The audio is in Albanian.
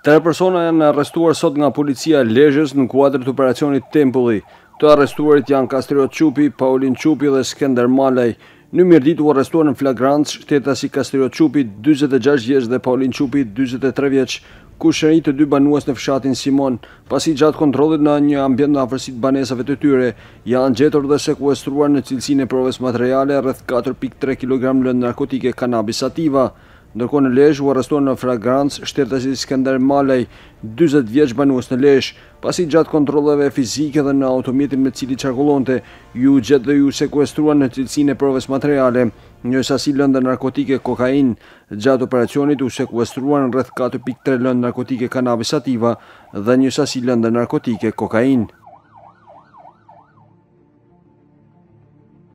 Tre persona janë arrestuar sot nga policia e Lezhës në kuadër të operacionit Tempulli. Të arrestuarit janë Kastriot Qupi, Paulin Qupi dhe Skender Malaj. Në mirëditë u arrestuar në flagrancë shtetasi Kastriot Qupi, 46 vjeç dhe Paulin Qupi, 43 vjeç, ku shënit të dy banues në fshatin Simon. Pasi gjatë kontrollit në një ambient në afërsitë banesave të tyre, janë gjetur dhe sekuestruar në cilësinë e provës materiale rreth 4.3 kg lëndë narkotike kanabis sativa. Ndërkohë në Lezhë u arrestuar në flagrancë shtetasi Skender Malaj, 40 vjeç banues në Lezhë, pasi gjatë kontrolleve fizike dhe në automjetin me cili qarkullonte, ju gjet dhe ju sekuestruar në cilësinë e provës materiale një sasi lëndë narkotike kokain. Gjatë operacionit u sekuestruar rreth 4.3 lëndë narkotike kanabis sativa dhe një sasi lëndë narkotike kokain.